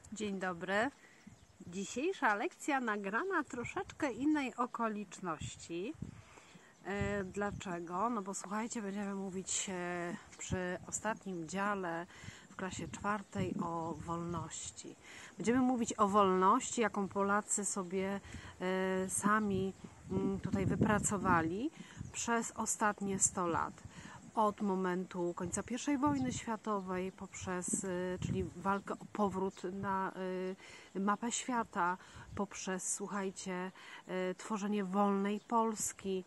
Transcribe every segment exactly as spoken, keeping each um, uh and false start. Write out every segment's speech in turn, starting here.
Dzień dobry. Dzisiejsza lekcja nagrana troszeczkę innej okoliczności. E, dlaczego? No bo słuchajcie, będziemy mówić e, przy ostatnim dziale w klasie czwartej o wolności. Będziemy mówić o wolności, jaką Polacy sobie e, sami m, tutaj wypracowali przez ostatnie sto lat. Od momentu końca pierwszej wojny światowej, poprzez, czyli walkę o powrót na mapę świata, poprzez, słuchajcie, tworzenie wolnej Polski,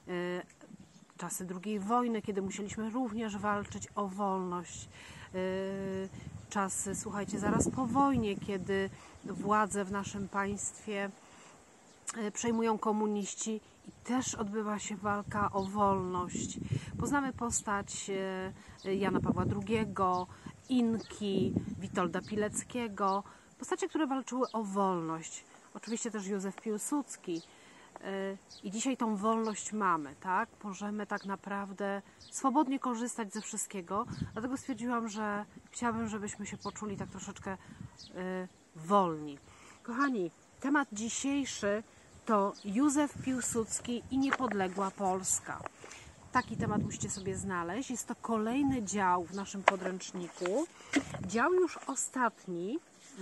czasy drugiej wojny, kiedy musieliśmy również walczyć o wolność, czasy, słuchajcie, zaraz po wojnie, kiedy władzę w naszym państwie przejmują komuniści i też odbywa się walka o wolność. Poznamy postać Jana Pawła drugiego, Inki, Witolda Pileckiego, postacie, które walczyły o wolność. Oczywiście też Józef Piłsudski. I dzisiaj tą wolność mamy, tak? Możemy tak naprawdę swobodnie korzystać ze wszystkiego. Dlatego stwierdziłam, że chciałabym, żebyśmy się poczuli tak troszeczkę wolni. Kochani, temat dzisiejszy to Józef Piłsudski i niepodległa Polska. Taki temat musicie sobie znaleźć. Jest to kolejny dział w naszym podręczniku. Dział już ostatni.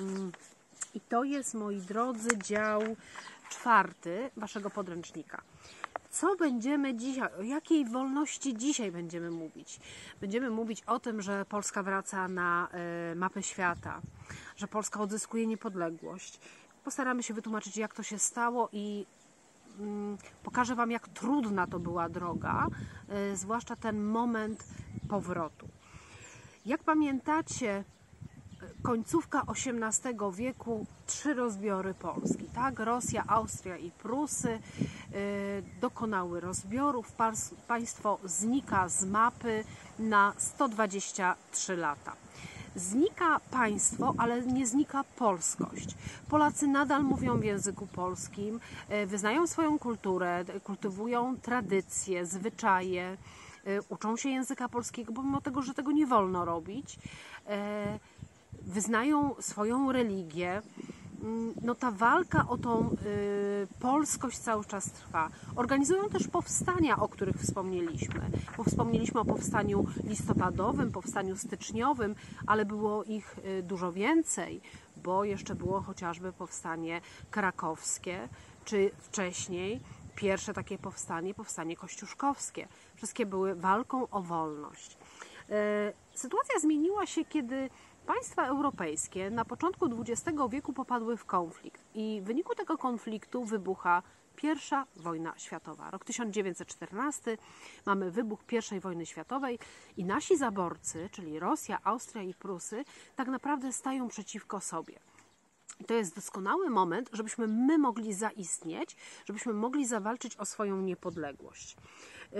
I to jest, moi drodzy, dział czwarty waszego podręcznika. Co będziemy dzisiaj, o jakiej wolności dzisiaj będziemy mówić? Będziemy mówić o tym, że Polska wraca na mapę świata, że Polska odzyskuje niepodległość. Postaramy się wytłumaczyć, jak to się stało i mm, pokażę wam, jak trudna to była droga, y, zwłaszcza ten moment powrotu. Jak pamiętacie, końcówka osiemnastego wieku, trzy rozbiory Polski, tak? Rosja, Austria i Prusy y, dokonały rozbiorów. Państwo znika z mapy na sto dwadzieścia trzy lata. Znika państwo, ale nie znika polskość. Polacy nadal mówią w języku polskim, wyznają swoją kulturę, kultywują tradycje, zwyczaje, uczą się języka polskiego, pomimo tego, że tego nie wolno robić. Wyznają swoją religię. No ta walka o tą y, polskość cały czas trwa. Organizują też powstania, o których wspomnieliśmy. Bo wspomnieliśmy o powstaniu listopadowym, powstaniu styczniowym, ale było ich y, dużo więcej, bo jeszcze było chociażby powstanie krakowskie, czy wcześniej pierwsze takie powstanie, powstanie kościuszkowskie. Wszystkie były walką o wolność. Y, sytuacja zmieniła się, kiedy państwa europejskie na początku dwudziestego wieku popadły w konflikt i w wyniku tego konfliktu wybucha pierwsza wojna światowa. Rok tysiąc dziewięćset czternasty, mamy wybuch pierwszej wojny światowej i nasi zaborcy, czyli Rosja, Austria i Prusy, tak naprawdę stają przeciwko sobie. I to jest doskonały moment, żebyśmy my mogli zaistnieć, żebyśmy mogli zawalczyć o swoją niepodległość. Yy,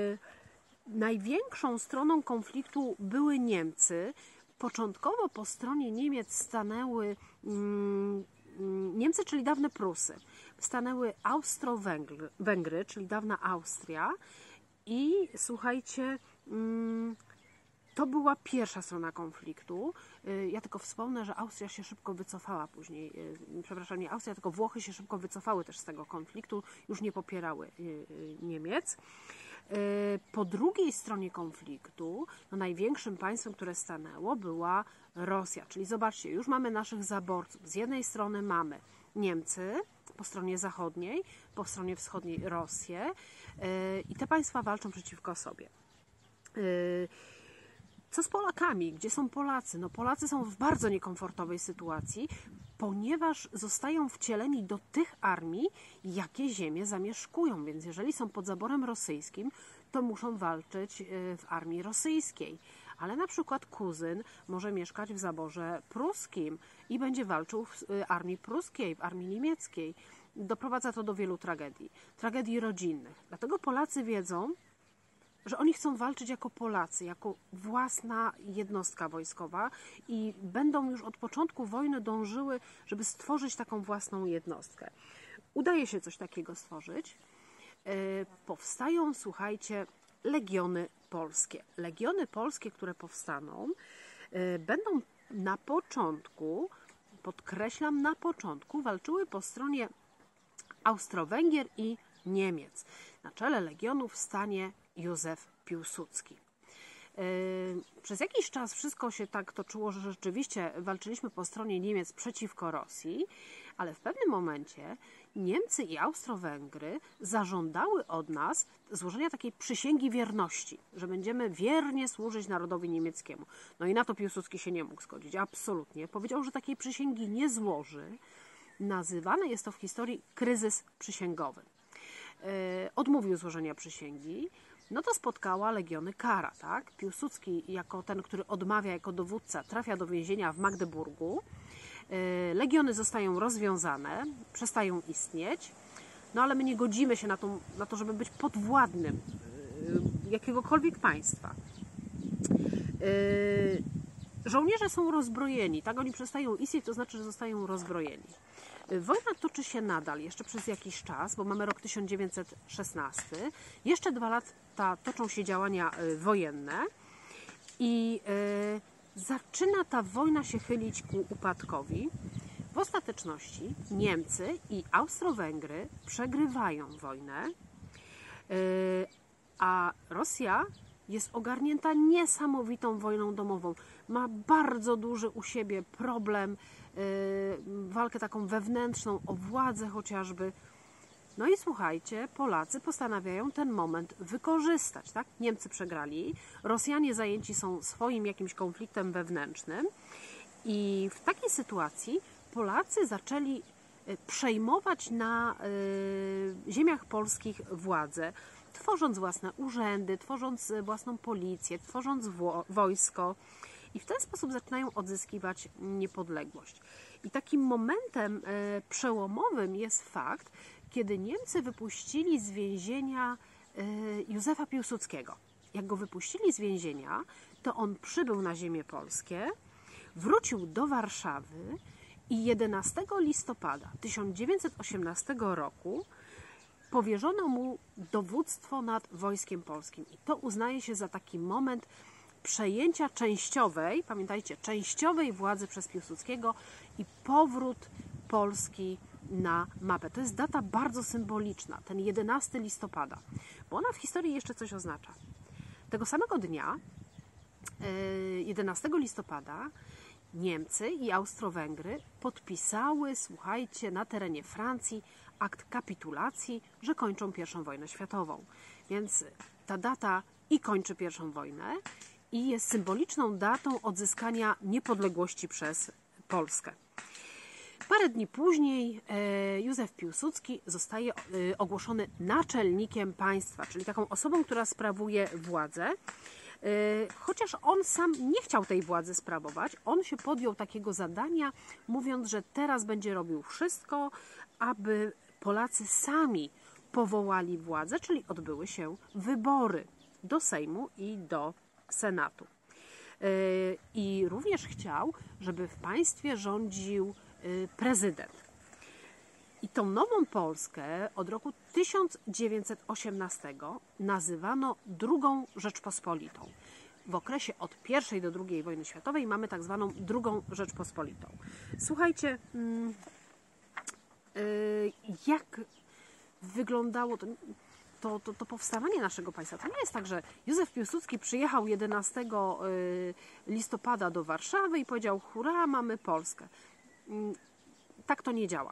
największą stroną konfliktu były Niemcy. Początkowo po stronie Niemiec stanęły mm, Niemcy, czyli dawne Prusy. Stanęły Austro-Węgry, czyli dawna Austria. I słuchajcie, mm, to była pierwsza strona konfliktu. Ja tylko wspomnę, że Austria się szybko wycofała później. Przepraszam, nie Austria, tylko Włochy się szybko wycofały też z tego konfliktu. Już nie popierały Niemiec. Po drugiej stronie konfliktu, no największym państwem, które stanęło, była Rosja. Czyli zobaczcie, już mamy naszych zaborców. Z jednej strony mamy Niemcy, po stronie zachodniej, po stronie wschodniej Rosję i te państwa walczą przeciwko sobie. Co z Polakami? Gdzie są Polacy? No Polacy są w bardzo niekomfortowej sytuacji, ponieważ zostają wcieleni do tych armii, jakie ziemie zamieszkują. Więc jeżeli są pod zaborem rosyjskim, to muszą walczyć w armii rosyjskiej. Ale na przykład kuzyn może mieszkać w zaborze pruskim i będzie walczył w armii pruskiej, w armii niemieckiej. Doprowadza to do wielu tragedii. Tragedii rodzinnych. Dlatego Polacy wiedzą, że oni chcą walczyć jako Polacy, jako własna jednostka wojskowa i będą już od początku wojny dążyły, żeby stworzyć taką własną jednostkę. Udaje się coś takiego stworzyć. Powstają, słuchajcie, legiony polskie. Legiony polskie, które powstaną, będą na początku podkreślam, na początku walczyły po stronie Austro-Węgier i Niemiec. Na czele legionów stanie Józef Piłsudski. Przez jakiś czas wszystko się tak toczyło, że rzeczywiście walczyliśmy po stronie Niemiec przeciwko Rosji, ale w pewnym momencie Niemcy i Austro-Węgry zażądały od nas złożenia takiej przysięgi wierności, że będziemy wiernie służyć narodowi niemieckiemu. No i na to Piłsudski się nie mógł zgodzić, absolutnie. Powiedział, że takiej przysięgi nie złoży. Nazywany jest to w historii kryzys przysięgowy. Odmówił złożenia przysięgi. No to spotkała legiony kara, tak? Piłsudski jako ten, który odmawia jako dowódca, trafia do więzienia w Magdeburgu. Legiony zostają rozwiązane, przestają istnieć, no ale my nie godzimy się na to, na to żeby być podwładnym jakiegokolwiek państwa. Żołnierze są rozbrojeni, tak? Oni przestają istnieć, to znaczy, że zostają rozbrojeni. Wojna toczy się nadal, jeszcze przez jakiś czas, bo mamy rok tysiąc dziewięćset szesnasty. Jeszcze dwa lata toczą się działania wojenne i y, zaczyna ta wojna się chylić ku upadkowi. W ostateczności Niemcy i Austro-Węgry przegrywają wojnę, y, a Rosja jest ogarnięta niesamowitą wojną domową. Ma bardzo duży u siebie problem, yy, walkę taką wewnętrzną o władzę chociażby. No i słuchajcie, Polacy postanawiają ten moment wykorzystać. Tak? Niemcy przegrali, Rosjanie zajęci są swoim jakimś konfliktem wewnętrznym i w takiej sytuacji Polacy zaczęli przejmować na yy, ziemiach polskich władzę, tworząc własne urzędy, tworząc własną policję, tworząc wojsko i w ten sposób zaczynają odzyskiwać niepodległość. I takim momentem e, przełomowym jest fakt, kiedy Niemcy wypuścili z więzienia e, Józefa Piłsudskiego. Jak go wypuścili z więzienia, to on przybył na ziemię polskie, wrócił do Warszawy i jedenastego listopada tysiąc dziewięćset osiemnastego roku powierzono mu dowództwo nad Wojskiem Polskim. I to uznaje się za taki moment przejęcia częściowej, pamiętajcie, częściowej władzy przez Piłsudskiego i powrót Polski na mapę. To jest data bardzo symboliczna, ten jedenastego listopada, bo ona w historii jeszcze coś oznacza. Tego samego dnia, jedenastego listopada, Niemcy i Austro-Węgry podpisały, słuchajcie, na terenie Francji akt kapitulacji, że kończą pierwszą wojnę światową. Więc ta data i kończy pierwszą wojnę i jest symboliczną datą odzyskania niepodległości przez Polskę. Parę dni później Józef Piłsudski zostaje ogłoszony naczelnikiem państwa, czyli taką osobą, która sprawuje władzę. Chociaż on sam nie chciał tej władzy sprawować, on się podjął takiego zadania, mówiąc, że teraz będzie robił wszystko, aby Polacy sami powołali władzę, czyli odbyły się wybory do Sejmu i do Senatu. I również chciał, żeby w państwie rządził prezydent. I tą nową Polskę od roku tysiąc dziewięćset osiemnastego nazywano drugą Rzeczpospolitą. W okresie od pierwszej do drugiej wojny światowej mamy tak zwaną drugą Rzeczpospolitą. Słuchajcie, jak wyglądało to, to, to, to powstawanie naszego państwa. To nie jest tak, że Józef Piłsudski przyjechał jedenastego listopada do Warszawy i powiedział: hurra, mamy Polskę. Tak to nie działa.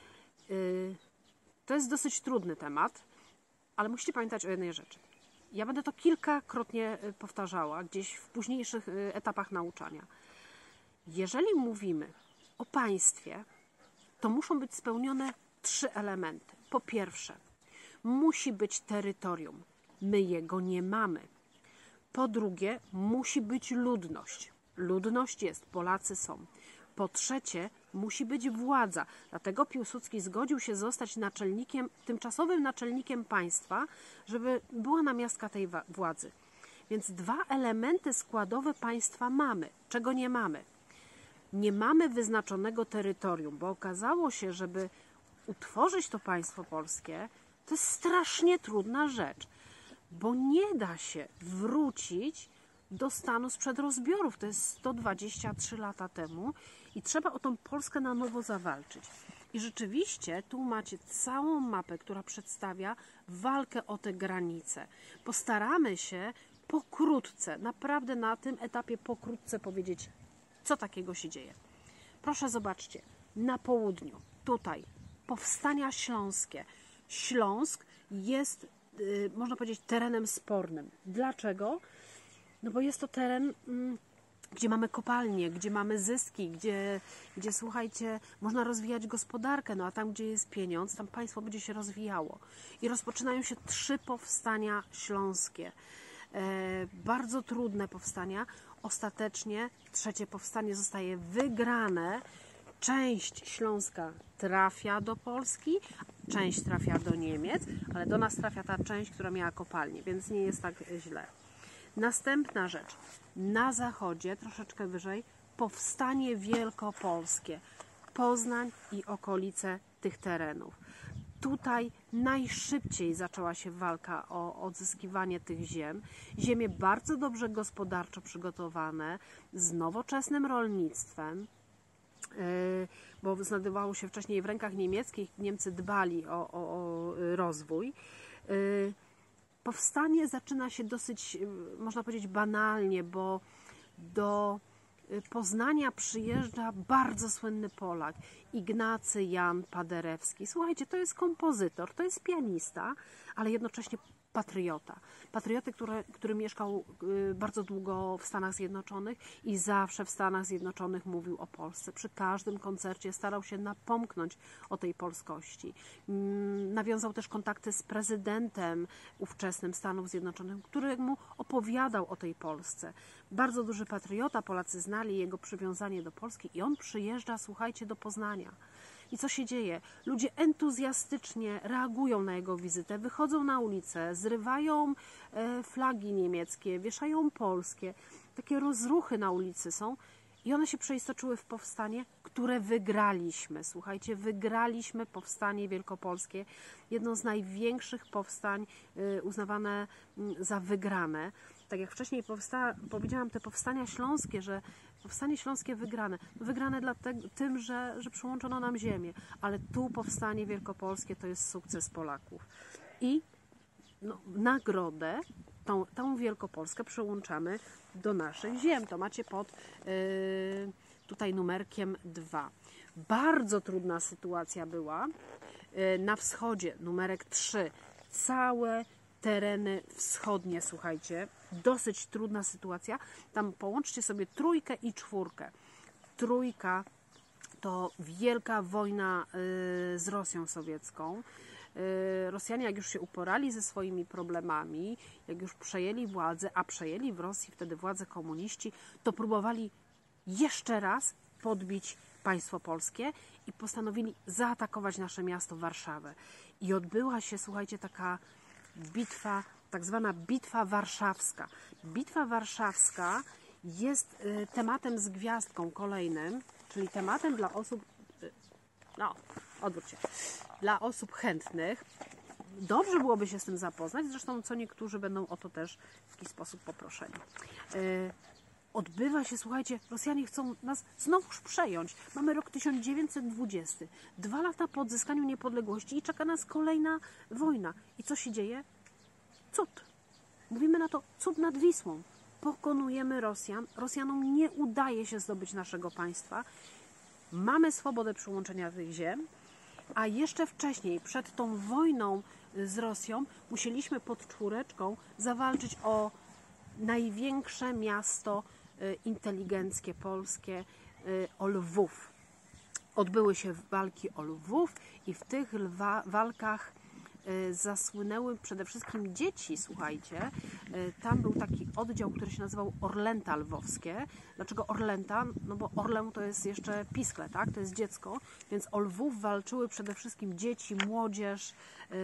To jest dosyć trudny temat, ale musicie pamiętać o jednej rzeczy. Ja będę to kilkakrotnie powtarzała gdzieś w późniejszych etapach nauczania. Jeżeli mówimy o państwie, to muszą być spełnione trzy elementy. Po pierwsze, musi być terytorium. My jego nie mamy. Po drugie, musi być ludność. Ludność jest, Polacy są. Po trzecie, musi być władza. Dlatego Piłsudski zgodził się zostać naczelnikiem, tymczasowym naczelnikiem państwa, żeby była namiastka tej władzy. Więc dwa elementy składowe państwa mamy. Czego nie mamy? Nie mamy wyznaczonego terytorium, bo okazało się, żeby utworzyć to państwo polskie, to jest strasznie trudna rzecz, bo nie da się wrócić do stanu sprzed rozbiorów. To jest sto dwadzieścia trzy lata temu I trzeba o tą Polskę na nowo zawalczyć. I rzeczywiście tu macie całą mapę, która przedstawia walkę o te granice. Postaramy się pokrótce, naprawdę na tym etapie pokrótce powiedzieć, co takiego się dzieje. Proszę zobaczcie, na południu, tutaj, powstania śląskie. Śląsk jest, yy, można powiedzieć, terenem spornym. Dlaczego? No bo jest to teren, yy, gdzie mamy kopalnie, gdzie mamy zyski, gdzie, gdzie, słuchajcie, można rozwijać gospodarkę, no a tam, gdzie jest pieniądz, tam państwo będzie się rozwijało. I rozpoczynają się trzy powstania śląskie. E, bardzo trudne powstania. Ostatecznie trzecie powstanie zostaje wygrane. Część Śląska trafia do Polski, część trafia do Niemiec, ale do nas trafia ta część, która miała kopalnię, więc nie jest tak źle. Następna rzecz. Na zachodzie, troszeczkę wyżej, powstanie wielkopolskie. Poznań i okolice tych terenów. Tutaj najszybciej zaczęła się walka o odzyskiwanie tych ziem. Ziemie bardzo dobrze gospodarczo przygotowane, z nowoczesnym rolnictwem, bo znajdowało się wcześniej w rękach niemieckich. Niemcy dbali o, o, o rozwój. Powstanie zaczyna się dosyć, można powiedzieć, banalnie, bo do Poznania przyjeżdża bardzo słynny Polak, Ignacy Jan Paderewski. Słuchajcie, to jest kompozytor, to jest pianista, ale jednocześnie patriota. Patrioty, który, który mieszkał bardzo długo w Stanach Zjednoczonych i zawsze w Stanach Zjednoczonych mówił o Polsce. Przy każdym koncercie starał się napomknąć o tej polskości. Nawiązał też kontakty z prezydentem ówczesnym Stanów Zjednoczonych, który mu opowiadał o tej Polsce. Bardzo duży patriota, Polacy znali jego przywiązanie do Polski i on przyjeżdża, słuchajcie, do Poznania. I co się dzieje? Ludzie entuzjastycznie reagują na jego wizytę, wychodzą na ulicę, zrywają flagi niemieckie, wieszają polskie. Takie rozruchy na ulicy są i one się przeistoczyły w powstanie, które wygraliśmy. Słuchajcie, wygraliśmy powstanie wielkopolskie, jedno z największych powstań uznawane za wygrane. Tak jak wcześniej powsta- powiedziałam, te powstania śląskie, że powstanie śląskie wygrane. Wygrane dlatego, tym, że, że przyłączono nam ziemię, ale tu powstanie wielkopolskie to jest sukces Polaków. I no, nagrodę, tą, tą Wielkopolskę przyłączamy do naszych ziem. To macie pod yy, tutaj numerkiem dwa. Bardzo trudna sytuacja była yy, na wschodzie, numerek trzy. Całe tereny wschodnie, słuchajcie, dosyć trudna sytuacja. Tam połączcie sobie trójkę i czwórkę. Trójka to wielka wojna y, z Rosją sowiecką. Y, Rosjanie, jak już się uporali ze swoimi problemami, jak już przejęli władzę, a przejęli w Rosji wtedy władzę komuniści, to próbowali jeszcze raz podbić państwo polskie i postanowili zaatakować nasze miasto Warszawę. I odbyła się, słuchajcie, taka bitwa, tak zwana Bitwa Warszawska. Bitwa Warszawska jest tematem z gwiazdką kolejnym, czyli tematem dla osób, no, odwróć się, dla osób chętnych. Dobrze byłoby się z tym zapoznać, zresztą co niektórzy będą o to też w jakiś sposób poproszeni. Odbywa się, słuchajcie, Rosjanie chcą nas znowuż przejąć. Mamy rok tysiąc dziewięćset dwudziesty. Dwa lata po odzyskaniu niepodległości i czeka nas kolejna wojna. I co się dzieje? Cud. Mówimy na to cud nad Wisłą. Pokonujemy Rosjan. Rosjanom nie udaje się zdobyć naszego państwa. Mamy swobodę przyłączenia tych ziem, a jeszcze wcześniej, przed tą wojną z Rosją, musieliśmy pod czwóreczką zawalczyć o największe miasto inteligenckie polskie, o Lwów. Odbyły się walki o Lwów i w tych lwa, walkach zasłynęły przede wszystkim dzieci, słuchajcie. Tam był taki oddział, który się nazywał Orlęta Lwowskie. Dlaczego Orlęta? No bo Orlę to jest jeszcze piskle, tak? To jest dziecko, więc o Lwów walczyły przede wszystkim dzieci, młodzież,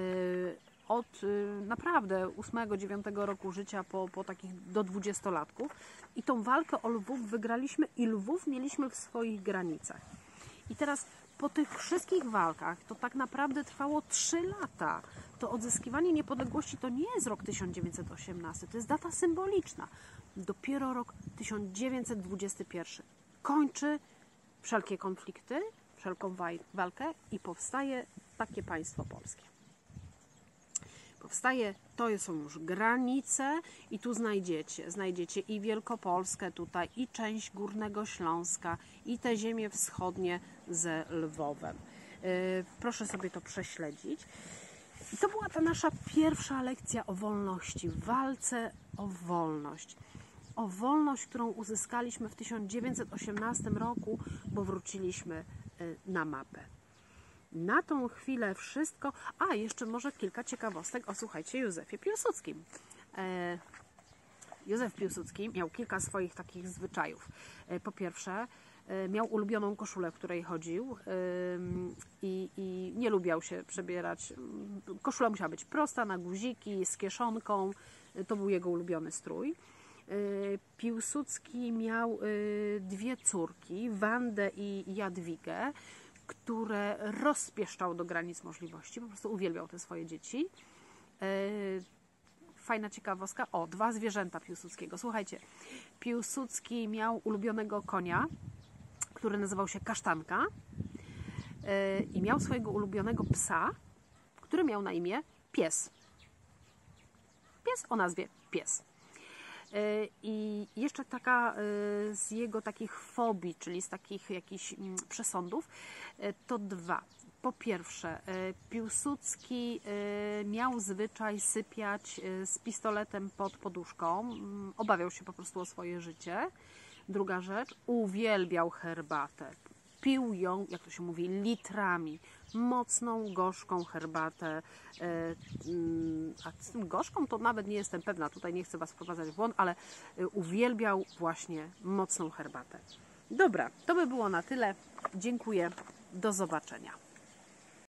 od naprawdę ósmego, dziewiątego roku życia po, po takich do dwudziestolatków. I tą walkę o Lwów wygraliśmy i Lwów mieliśmy w swoich granicach. I teraz po tych wszystkich walkach to tak naprawdę trwało trzy lata. To odzyskiwanie niepodległości to nie jest rok tysiąc dziewięćset osiemnasty, to jest data symboliczna. Dopiero rok tysiąc dziewięćset dwudziesty pierwszy kończy wszelkie konflikty, wszelką walkę i powstaje takie państwo polskie. Powstaje, to są już granice i tu znajdziecie, znajdziecie i Wielkopolskę tutaj, i część Górnego Śląska, i te ziemie wschodnie ze Lwowem. Yy, proszę sobie to prześledzić. I to była ta nasza pierwsza lekcja o wolności, walce o wolność. O wolność, którą uzyskaliśmy w tysiąc dziewięćset osiemnastym roku, bo wróciliśmy na mapę. Na tą chwilę wszystko. A, jeszcze może kilka ciekawostek o, słuchajcie, Józefie Piłsudskim. E, Józef Piłsudski miał kilka swoich takich zwyczajów. E, po pierwsze, e, miał ulubioną koszulę, w której chodził e, i, i nie lubiał się przebierać. Koszula musiała być prosta, na guziki, z kieszonką. E, to był jego ulubiony strój. Piłsudski miał dwie córki, Wandę i Jadwigę, które rozpieszczał do granic możliwości. Po prostu uwielbiał te swoje dzieci. Fajna ciekawostka. O, dwa zwierzęta Piłsudskiego. Słuchajcie, Piłsudski miał ulubionego konia, który nazywał się Kasztanka i miał swojego ulubionego psa, który miał na imię Pies. Pies o nazwie Pies. I jeszcze taka z jego takich fobii, czyli z takich jakichś przesądów, to dwa. Po pierwsze, Piłsudski miał zwyczaj sypiać z pistoletem pod poduszką. Obawiał się po prostu o swoje życie. Druga rzecz, uwielbiał herbatę. Pił ją, jak to się mówi, litrami. Mocną, gorzką herbatę. A z tym gorzką to nawet nie jestem pewna. Tutaj nie chcę Was wprowadzać w błąd, ale uwielbiał właśnie mocną herbatę. Dobra, to by było na tyle. Dziękuję. Do zobaczenia.